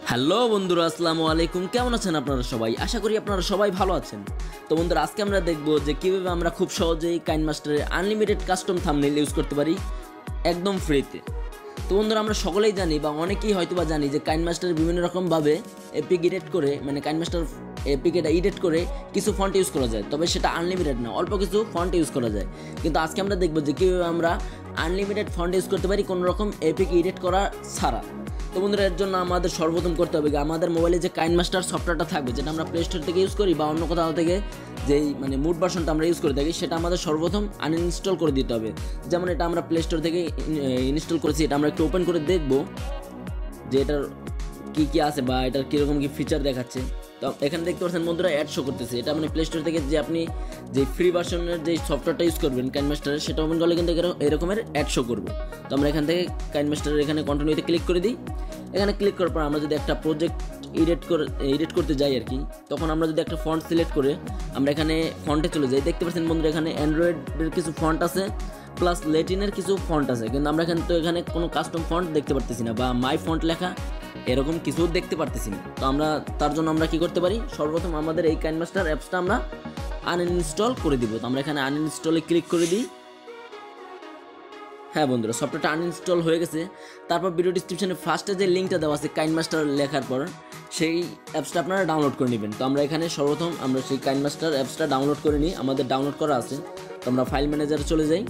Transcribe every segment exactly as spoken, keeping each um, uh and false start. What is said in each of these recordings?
Hello বন্ধুরা, আসসালামু আলাইকুম। কেমন আছেন আপনারা সবাই? আশা করি আপনারা সবাই ভালো আছেন। তো বন্ধুরা, আজকে আমরা দেখব যে কীভাবে আমরা খুব সহজেই কাইনমাস্টারের আনলিমিটেড কাস্টম থাম্বনেল ইউজ করতে পারি একদম ফ্রিতে। তো বন্ধুরা, আমরা সকলেই জানি বা অনেকেই হয়তো বা জানি যে কাইনমাস্টার বিভিন্ন রকমভাবে এপিক এডিট করে, মানে কাইনমাস্টার এপিক এটা এডিট করে কিছু ফন্ট ইউজ করা যায়, তবে সেটা আনলিমিটেড না, অল্প কিছু ফন্ট ইউজ করা যায়। কিন্তু আজকে আমরা দেখব যে কীভাবে আমরা আনলিমিটেড ফন্ট ইউজ করতে পারি কোনো রকম এপিক এডিট করা ছাড়া। তো বন্ধুরা, এর জন্য আমাদের সর্বপ্রথম করতে হবে আমাদের মোবাইলে যে কাইনমাস্টার সফটওয়্যারটা থাকবে, যেটা আমরা প্লে স্টোর থেকে ইউজ করি বা অন্য কোথাও থেকে যেই মানে মুড ভার্সনটা আমরা ইউজ করে থাকি, সেটা আমাদের সর্বপ্রথম আনইনস্টল করে দিতে হবে। যেমন এটা আমরা প্লে স্টোর থেকে ইনস্টল করেছি, এটা আমরা একটু ওপেন করে দেখব যে এটার কী কী আছে বা এটার কীরকম কী ফিচার দেখাচ্ছে। তো এখানে দেখতে পাচ্ছেন বন্ধুরা, অ্যাড শো করতেছে। এটা মানে প্লে স্টোর থেকে যে আপনি যে ফ্রি ভার্সনের যে সফটওয়্যারটা ইউজ করবেন কাইনমাস্টারের, সেটা ওপেন করলে কিন্তু এরকমের অ্যাড শো করবে। তো আমরা এখান থেকে কাইনমাস্টারের এখানে কন্টিনিউতে ক্লিক করে দিই। এখানে ক্লিক করার পর আমরা যদি একটা প্রজেক্ট এডিট করে এডিট করতে যাই আর কি, তখন আমরা যদি একটা ফন্ট সিলেক্ট করে আমরা এখানে ফন্টে চলে যাই, দেখতে পাচ্ছেন বন্ধুরা এখানে অ্যান্ড্রয়েডের কিছু ফন্ট আছে প্লাস লেটিনের কিছু ফন্ট আছে, কিন্তু আমরা এখানে তো এখানে কোনো কাস্টম ফন্ট দেখতে পারতেছি না বা মাই ফন্ট লেখা এরকম কিছু দেখতে পারতেছি না। তো আমরা তার জন্য আমরা কি করতে পারি, সর্বপ্রথম আমাদের এই কাইনমাস্টার অ্যাপসটা আমরা আনইনস্টল করে দিব। তো আমরা এখানে আনইনস্টলে ক্লিক করে দিই। হ্যাঁ বন্ধুরা, সফটওয়্যারটা আনইনস্টল হয়ে গেছে। তারপর ভিডিও ডিসক্রিপশনে ফার্স্টে যে লিঙ্কটা দেওয়া আছে কাইনমাস্টার লেখার পর, সেই অ্যাপসটা আপনারা ডাউনলোড করে নেবেন। তো আমরা এখানে সর্বপ্রথম আমরা সেই কাইনমাস্টার অ্যাপসটা ডাউনলোড করে নিই, আমাদের ডাউনলোড করা আছে। তো আমরা ফাইল ম্যানেজারে চলে যাই।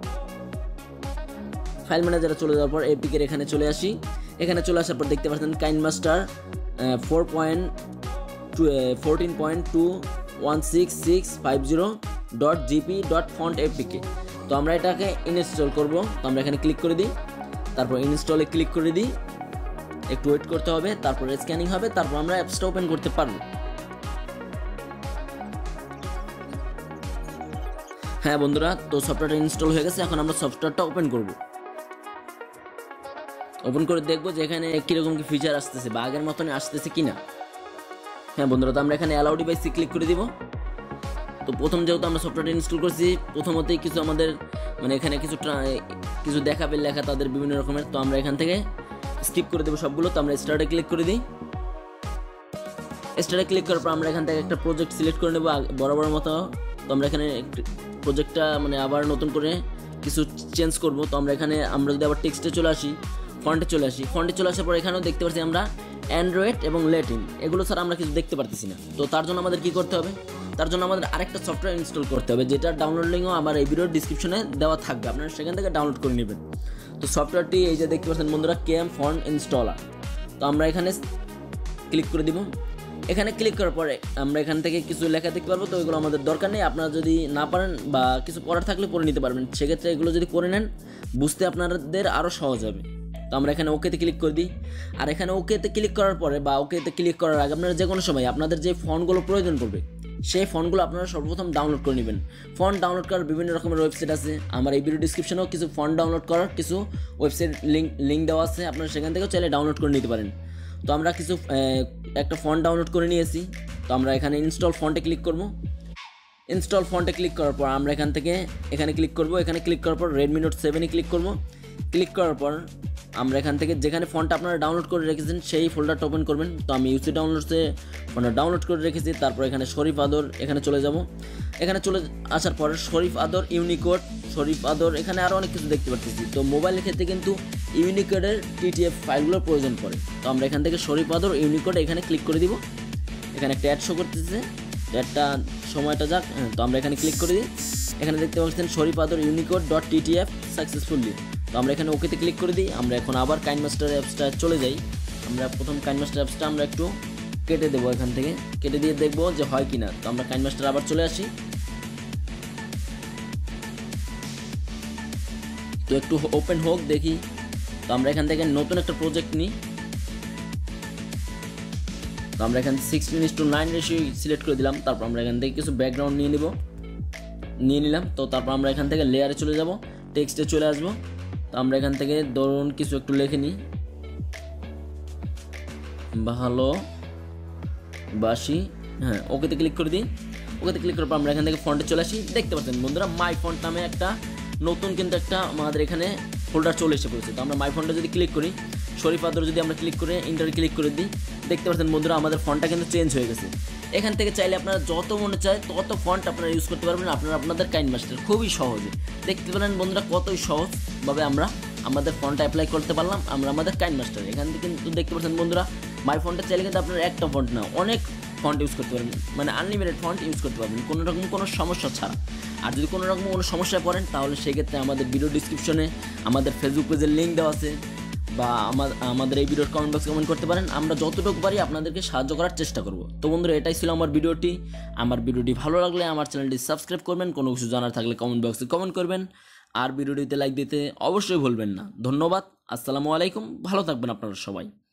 ফাইল ম্যানেজারে চলে যাওয়ার পর এপিকের এখানে চলে আসি। এখানে চলে আসার পর দেখতে পাচ্ছেন KineMaster four point two fourteen point two one six six five zero dot GP dot font APK. তো আমরা এটাকে ইনস্টল করব। তো আমরা এখানে ক্লিক করে দিই, তারপর ইনস্টলে ক্লিক করে দিই। একটু ওয়েট করতে হবে, তারপরে স্ক্যানিং হবে, তারপর আমরা অ্যাপসটা ওপেন করতে পারবো। হ্যাঁ বন্ধুরা, তো সফটওয়্যারটা ইনস্টল হয়ে গেছে। এখন আমরা সফটওয়্যারটা ওপেন করব। ওপেন করে দেখবো যে এখানে কীরকম কি ফিচার আসতেছে বা আগের মতনই আসতেছে কি না। হ্যাঁ বন্ধুরা, তো আমরা এখানে অ্যালাউ ডিভাইসে ক্লিক করে দিব। তো প্রথম যেহেতু আমরা সফটওয়্যারটা ইনস্টল করছি, প্রথমতেই কিছু আমাদের মানে এখানে কিছু কিছু দেখাবে লেখা তাদের বিভিন্ন রকমের। তো আমরা এখান থেকে স্কিপ করে দেবো সবগুলো। তো আমরা স্টার্টে ক্লিক করে দিই। স্টার্টে ক্লিক করার পর আমরা এখান থেকে একটা প্রজেক্ট সিলেক্ট করে নেবো বরাবর মতো। তো আমরা এখানে প্রজেক্টটা মানে আবার নতুন করে কিছু চেঞ্জ করব। তো আমরা এখানে আমরা যদি আবার টেক্সটে চলে আসি, ফন্টে চলে আসি, ফন্টে চলে আসার পর এখানেও দেখতে পাচ্ছি আমরা অ্যান্ড্রয়েড এবং ল্যাটিন, এগুলো ছাড়া আমরা কিছু দেখতে পারতেছি না। তো তার জন্য আমাদের কি করতে হবে, তার জন্য আমাদের আরেকটা সফটওয়্যার ইনস্টল করতে হবে, যেটার ডাউনলোড লিঙ্কও আমার এই ভিডিওর ডিসক্রিপশনে দেওয়া থাকবে, আপনারা সেখান থেকে ডাউনলোড করে নেবেন। তো সফটওয়্যারটি এই যে দেখতে পাচ্ছেন বন্ধুরা, কেএম ফন্ট ইনস্টলার। তো আমরা এখানে ক্লিক করে দিব। এখানে ক্লিক করার পরে আমরা এখান থেকে কিছু লেখা দেখতে পারবো। তো এগুলো আমাদের দরকার নেই, আপনারা যদি না পারেন বা কিছু পড়ার থাকলে পড়ে নিতে পারবেন। সেক্ষেত্রে এগুলো যদি পড়ে নেন, বুঝতে আপনাদের আরও সহজ হবে। তো আমরা এখানে ওকেতে ক্লিক করে দিই। আর এখানে ওকেতে ক্লিক করার পরে বা ওকেতে ক্লিক করার আগে আপনারা যে কোনো সময় আপনাদের যে ফন্টগুলো প্রয়োজন পড়বে, সেই ফন্টগুলো আপনারা সর্বপ্রথম ডাউনলোড করে নেবেন। ফন্ট ডাউনলোড করার বিভিন্ন রকমের ওয়েবসাইট আছে, আমার এই ভিডিও ডিসক্রিপশনেও কিছু ফন্ট ডাউনলোড করার কিছু ওয়েবসাইট লিঙ্ক লিঙ্ক দেওয়া আছে, আপনারা সেখান থেকেও চাইলে ডাউনলোড করে নিতে পারেন। তো আমরা কিছু একটা ফন্ট ডাউনলোড করে নিয়েছি। তো আমরা এখানে ইনস্টল ফন্টে ক্লিক করব। ইনস্টল ফন্টে ক্লিক করার পর আমরা এখান থেকে এখানে ক্লিক করব। এখানে ক্লিক করার পর রেডমি নোট সেভেনে ক্লিক করব। ক্লিক করার পর আমরা এখান থেকে যেখানে ফন্টটা আপনারা ডাউনলোড করে রেখেছেন সেই ফোল্ডারটা ওপেন করবেন। তো আমি ইউসি ডাউনলোডসে ফোনটা ডাউনলোড করে রেখেছি। তারপর এখানে শরীফ আদর এখানে চলে যাব। এখানে চলে আসার পর শরীফ আদর ইউনিকোড, শরীফ আদর এখানে আরও অনেক কিছু দেখতে পাচ্ছি। তো মোবাইলের ক্ষেত্রে কিন্তু ইউনিকোডের টিটিএফ ফাইলগুলোর প্রয়োজন পড়ে। তো আমরা এখান থেকে শরীফ আদর ইউনিকোড এখানে ক্লিক করে দিব। এখানে একটা অ্যাড শো করতেছে, অ্যাডটা সময়টা যাক। হ্যাঁ, তো আমরা এখানে ক্লিক করে দিই। এখানে দেখতে পাচ্ছেন শরীফ আদর ইউনিকোড ডট টিটিএফ সাকসেসফুলি। তো আমরা এখানে ওকেতে ক্লিক করে দিই। আমরা এখন আবার কাইনমাস্টার অ্যাপসটা চলে যাই। আমরা প্রথম কাইনমাস্টার অ্যাপসটা আমরা একটু কেটে দেবো, এখান থেকে কেটে দিয়ে দেখবো যে হয় কি না। তো আমরা কাইনমাস্টার আবার চলে আসি। তো একটু ওপেন হোক দেখি। তো আমরা এখান থেকে নতুন একটা প্রজেক্ট নিই। তো আমরা এখান থেকে sixteen is to nine ratio select করে দিলাম। তারপর আমরা এখান থেকে কিছু ব্যাকগ্রাউন্ড নিয়ে নিব নিয়ে নিলাম। তো তারপর আমরা এখান থেকে লেয়ারে চলে যাব, টেক্সটে চলে আসবো। তো আমরা এখান থেকে ধরুন কিছু একটু লিখে নিই, ভালো বাসি। হ্যাঁ, ওকেতে ক্লিক করে দিই। ওকেতে ক্লিক করার পর আমরা এখান থেকে ফন্টে চলে আসি। দেখতে পাচ্ছেন বন্ধুরা, মাই ফন্ট নামে একটা নতুন কিন্তু একটা আমাদের এখানে ফোল্ডার চলে এসে পড়েছে। তো আমরা মাই ফন্টে যদি ক্লিক করি, শরীফাদর যদি আমরা ক্লিক করে ইন্টার ক্লিক করে দিই, দেখতে পাচ্ছেন বন্ধুরা আমাদের ফন্টটা কিন্তু চেঞ্জ হয়ে গেছে। এখান থেকে চাইলে আপনারা যত মনে চায় তত ফন্ট আপনারা ইউজ করতে পারবেন আপনারা আপনাদের কাইনমাস্টার খুবই সহজে। দেখতে পেলেন বন্ধুরা কতই সহজভাবে আমরা আমাদের ফন্টটা অ্যাপ্লাই করতে পারলাম আমরা আমাদের কাইনমাস্টার। এখান থেকে কিন্তু দেখতে পাচ্ছেন বন্ধুরা মাই ফন্টটা চাইলে কিন্তু আপনারা একটা ফন্ট না অনেক ফন্ট ইউজ করতে পারবেন, মানে আনলিমিটেড ফন্ট ইউজ করতে পারবেন কোনো রকম কোনো সমস্যা ছাড়া। আর যদি কোনো রকম কোনো সমস্যায় পড়েন তাহলে সেক্ষেত্রে আমাদের ভিডিও ডিসক্রিপশনে আমাদের ফেসবুক পেজের লিঙ্ক দেওয়া আছে, বা আমাদের এই ভিডিওর কমেন্ট বক্সে কমেন্ট করতে পারেন। আমরা যতটুকু পারি আপনাদেরকে সাহায্য করার চেষ্টা করব। তো বন্ধুরা এটাই ছিল আমার ভিডিওটি। আমার ভিডিওটি ভালো লাগলে আমার চ্যানেলটি সাবস্ক্রাইব করবেন, কোনো কিছু জানার থাকলে কমেন্ট বক্সে কমেন্ট করবেন, আর ভিডিওটিতে লাইক দিতে অবশ্যই ভুলবেন না। ধন্যবাদ, আসসালামু আলাইকুম, ভালো থাকবেন আপনারা সবাই।